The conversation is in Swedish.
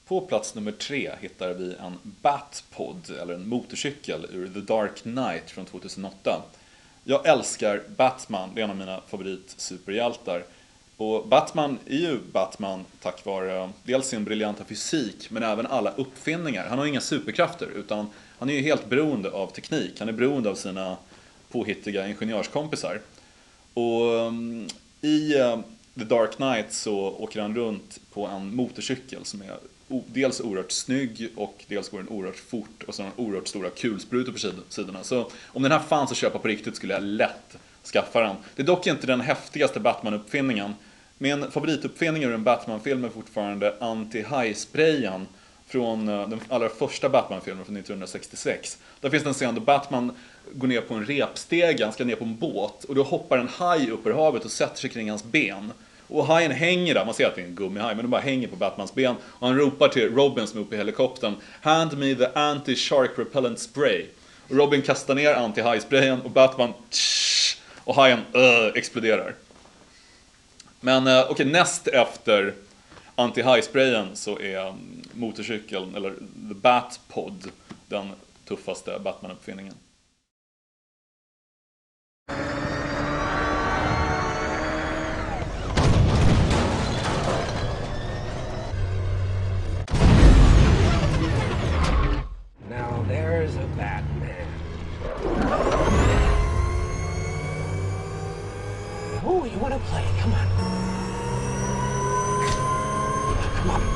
På plats nummer 3 hittar vi en Batpod, eller en motorcykel ur The Dark Knight från 2008. Jag älskar Batman, det är en av mina favorit-superhjältar. Och Batman är ju Batman tack vare dels sin briljanta fysik men även alla uppfinningar. Han har inga superkrafter utan han är ju helt beroende av teknik. Han är beroende av sina påhittiga ingenjörskompisar. Och i The Dark Knight så åker han runt på en motorcykel som är dels oerhört snygg och dels går den oerhört fort och så har den oerhört stora kulsprutor på sidorna. Så om den här fanns att köpa på riktigt skulle jag lätt skaffa den. Det är dock inte den häftigaste Batman-uppfinningen. Min favorituppfinning ur en Batman-film är fortfarande anti-high-sprayen från den allra första Batman-filmen från 1966. Där finns det en scen då Batman går ner på en repstege, han ska ner på en båt och då hoppar en haj upp ur havet och sätter sig kring hans ben. Och hajen hänger där, man ser att det är en gummihaj men den bara hänger på Batmans ben och han ropar till Robin som är uppe i helikoptern: "Hand me the anti-shark repellent spray." Och Robin kastar ner anti-haj-sprayen och Batman och hajen exploderar. Men okej, näst efter anti-high-sprayen så är motorcykeln, eller The Batpod, den tuffaste Batman-uppfinningen. Now there's a Batman. Oh, you want to play? Come on. Come on.